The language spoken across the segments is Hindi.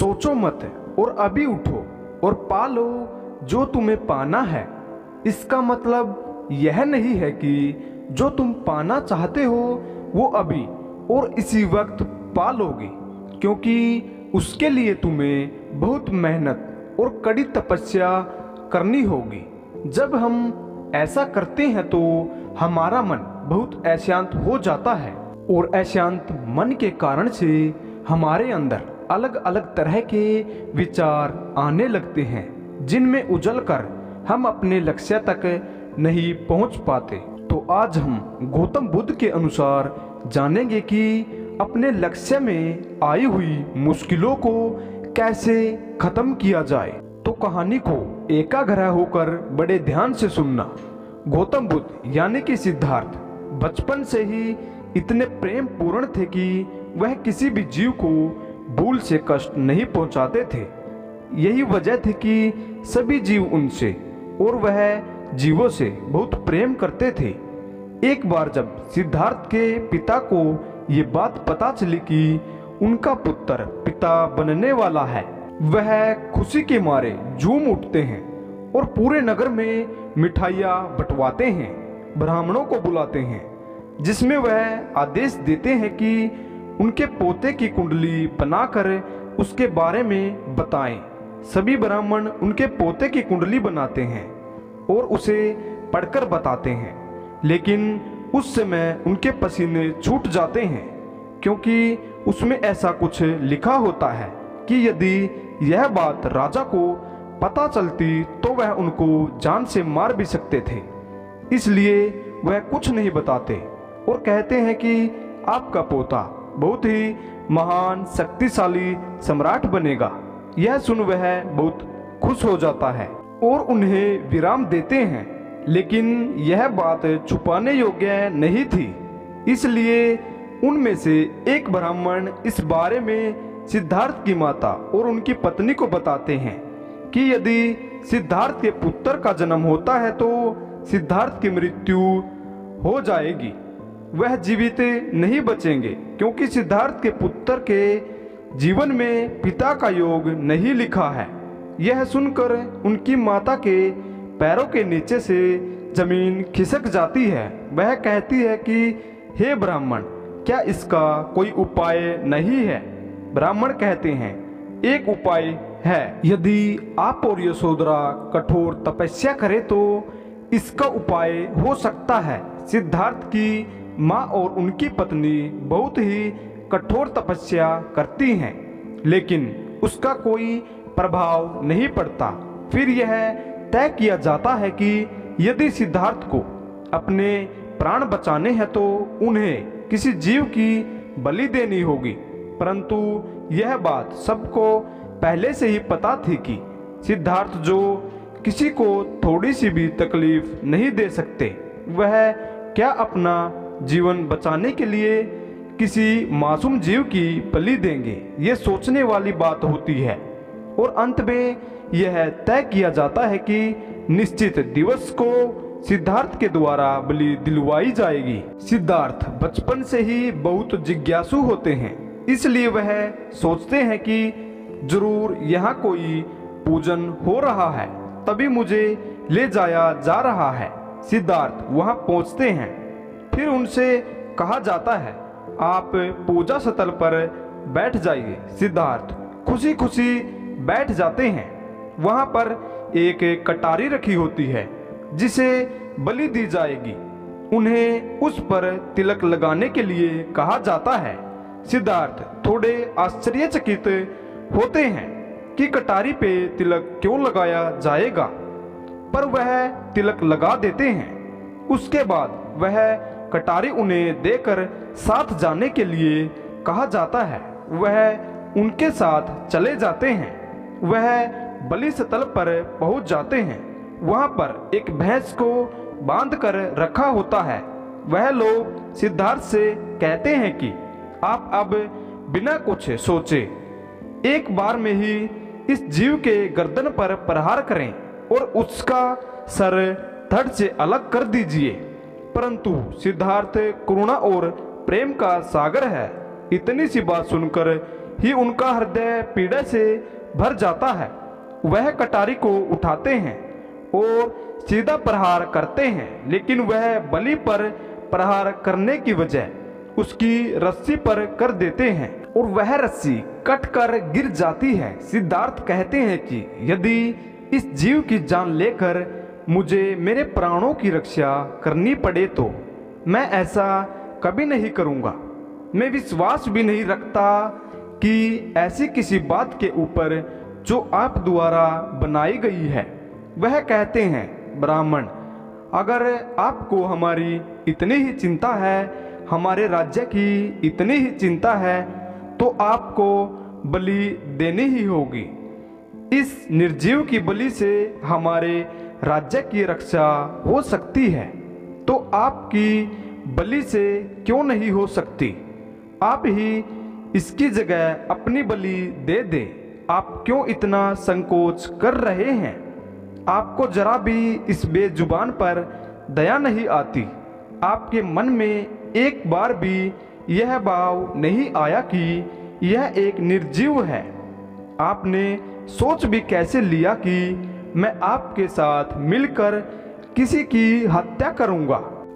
सोचो मत और अभी उठो और पा लो जो तुम्हें पाना है। इसका मतलब यह नहीं है कि जो तुम पाना चाहते हो वो अभी और इसी वक्त पा लोगे, क्योंकि उसके लिए तुम्हें बहुत मेहनत और कड़ी तपस्या करनी होगी। जब हम ऐसा करते हैं तो हमारा मन बहुत अशांत हो जाता है और अशांत मन के कारण से हमारे अंदर अलग अलग तरह के विचार आने लगते हैं, जिनमें उजल कर हम अपने लक्ष्य तक नहीं पहुंच पाते। तो आज हम गौतम बुद्ध के अनुसार जानेंगे कि अपने लक्ष्य में आई हुई मुश्किलों को कैसे खत्म किया जाए। तो कहानी को एकाग्र होकर बड़े ध्यान से सुनना। गौतम बुद्ध यानी कि सिद्धार्थ बचपन से ही इतने प्रेम पूर्ण थे कि वह किसी भी जीव को भूल से कष्ट नहीं पहुंचाते थे। यही वजह थी कि सभी जीव उनसे और वह जीवों से बहुत प्रेम करते थे। एक बार जब सिद्धार्थ के पिता को ये बात पता चली कि उनका पुत्र पिता बनने वाला है, वह खुशी के मारे झूम उठते हैं और पूरे नगर में मिठाइयाँ बंटवाते हैं, ब्राह्मणों को बुलाते हैं, जिसमें वह आदेश देते हैं कि उनके पोते की कुंडली बनाकर उसके बारे में बताएं। सभी ब्राह्मण उनके पोते की कुंडली बनाते हैं और उसे पढ़कर बताते हैं, लेकिन उस समय उनके पसीने छूट जाते हैं, क्योंकि उसमें ऐसा कुछ लिखा होता है कि यदि यह बात राजा को पता चलती तो वह उनको जान से मार भी सकते थे। इसलिए वह कुछ नहीं बताते और कहते हैं कि आपका पोता बहुत ही महान शक्तिशाली सम्राट बनेगा। यह सुन वह बहुत खुश हो जाता है और उन्हें विराम देते हैं, लेकिन यह बात छुपाने योग्य नहीं थी। इसलिए उनमें से एक ब्राह्मण इस बारे में सिद्धार्थ की माता और उनकी पत्नी को बताते हैं कि यदि सिद्धार्थ के पुत्र का जन्म होता है तो सिद्धार्थ की मृत्यु हो जाएगी, वह जीवित नहीं बचेंगे, क्योंकि सिद्धार्थ के पुत्र के जीवन में पिता का योग नहीं लिखा है। यह सुनकर उनकी माता के पैरों के नीचे से जमीन खिसक जाती है। वह कहती है कि हे ब्राह्मण, क्या इसका कोई उपाय नहीं है? ब्राह्मण कहते हैं, एक उपाय है। यदि आप और यशोधरा कठोर तपस्या करें तो इसका उपाय हो सकता है। सिद्धार्थ की माँ और उनकी पत्नी बहुत ही कठोर तपस्या करती हैं, लेकिन उसका कोई प्रभाव नहीं पड़ता। फिर यह तय किया जाता है कि यदि सिद्धार्थ को अपने प्राण बचाने हैं तो उन्हें किसी जीव की बलि देनी होगी। परंतु यह बात सबको पहले से ही पता थी कि सिद्धार्थ जो किसी को थोड़ी सी भी तकलीफ नहीं दे सकते, वह क्या अपना जीवन बचाने के लिए किसी मासूम जीव की बलि देंगे? ये सोचने वाली बात होती है और अंत में यह तय किया जाता है कि निश्चित दिवस को सिद्धार्थ के द्वारा बलि दिलवाई जाएगी। सिद्धार्थ बचपन से ही बहुत जिज्ञासु होते हैं, इसलिए वह सोचते हैं कि जरूर यहाँ कोई पूजन हो रहा है, तभी मुझे ले जाया जा रहा है। सिद्धार्थ वहाँ पहुँचते हैं। फिर उनसे कहा जाता है, आप पूजा स्थल पर बैठ जाइए। सिद्धार्थ खुशी खुशी बैठ जाते हैं। वहाँ पर एक कटारी रखी होती है जिसे बलि दी जाएगी। उन्हें उस पर तिलक लगाने के लिए कहा जाता है। सिद्धार्थ थोड़े आश्चर्यचकित होते हैं कि कटारी पे तिलक क्यों लगाया जाएगा, पर वह तिलक लगा देते हैं। उसके बाद वह कटारी उन्हें देकर साथ जाने के लिए कहा जाता है। वह उनके साथ चले जाते हैं। वह बलि स्थल पर पहुंच जाते हैं। वहां पर एक भैंस को बांध कर रखा होता है। वह लोग सिद्धार्थ से कहते हैं कि आप अब बिना कुछ सोचे एक बार में ही इस जीव के गर्दन पर प्रहार करें और उसका सर धड़ से अलग कर दीजिए। परंतु सिद्धार्थ करुणा और प्रेम का सागर है। इतनी सी बात सुनकर ही उनका हृदय पीड़ा से भर जाता है। वह कटारी को उठाते हैं और सीधा प्रहार करते हैं, लेकिन वह बलि पर प्रहार करने की बजाय उसकी रस्सी पर कर देते हैं और वह रस्सी कट कर गिर जाती है। सिद्धार्थ कहते हैं कि यदि इस जीव की जान लेकर मुझे मेरे प्राणों की रक्षा करनी पड़े तो मैं ऐसा कभी नहीं करूँगा। मैं विश्वास भी नहीं रखता कि ऐसी किसी बात के ऊपर जो आप द्वारा बनाई गई है। वह कहते हैं, ब्राह्मण, अगर आपको हमारी इतनी ही चिंता है, हमारे राज्य की इतनी ही चिंता है, तो आपको बलि देनी ही होगी। इस निर्जीव की बलि से हमारे राज्य की रक्षा हो सकती है, तो आपकी बलि से क्यों नहीं हो सकती? आप ही इसकी जगह अपनी बलि दे दे। आप क्यों इतना संकोच कर रहे हैं? आपको जरा भी इस बेजुबान पर दया नहीं आती। आपके मन में एक बार भी यह भाव नहीं आया कि यह एक निर्जीव है। आपने सोच भी कैसे लिया कि मैं आपके साथ मिलकर किसी की हत्या करूंगा,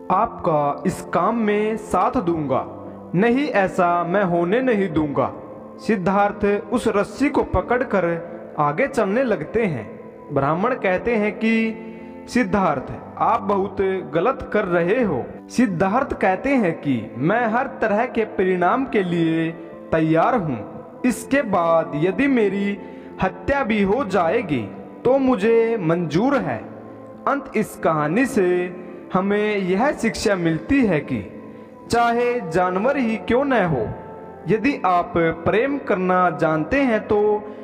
आपका इस काम में साथ दूंगा? नहीं, ऐसा मैं होने नहीं दूंगा। सिद्धार्थ उस रस्सी को पकड़कर आगे चलने लगते हैं। ब्राह्मण कहते हैं कि सिद्धार्थ, आप बहुत गलत कर रहे हो। सिद्धार्थ कहते हैं कि मैं हर तरह के परिणाम के लिए तैयार हूँ। इसके बाद यदि मेरी हत्या भी हो जाएगी तो मुझे मंजूर है। अंत इस कहानी से हमें यह शिक्षा मिलती है कि चाहे जानवर ही क्यों न हो, यदि आप प्रेम करना जानते हैं तो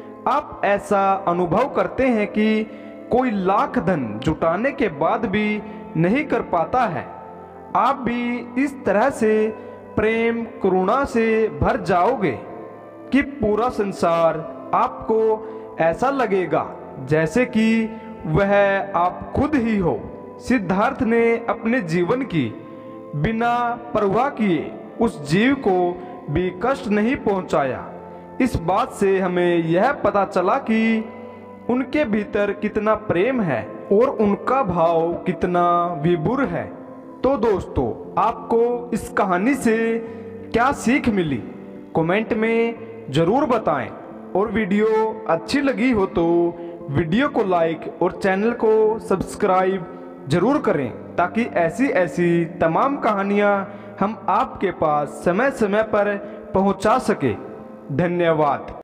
आप ऐसा अनुभव करते हैं कि कोई लाख धन जुटाने के बाद भी नहीं कर पाता है। आप भी इस तरह से प्रेम करुणा से भर जाओगे कि पूरा संसार आपको ऐसा लगेगा जैसे कि वह आप खुद ही हो। सिद्धार्थ ने अपने जीवन की बिना परवाह किए उस जीव को भी कष्ट नहीं पहुंचाया। इस बात से हमें यह पता चला कि उनके भीतर कितना प्रेम है और उनका भाव कितना विभुर है। तो दोस्तों, आपको इस कहानी से क्या सीख मिली, कमेंट में जरूर बताएं। और वीडियो अच्छी लगी हो तो वीडियो को लाइक और चैनल को सब्सक्राइब जरूर करें, ताकि ऐसी ऐसी तमाम कहानियां हम आपके पास समय समय पर पहुंचा सके। धन्यवाद।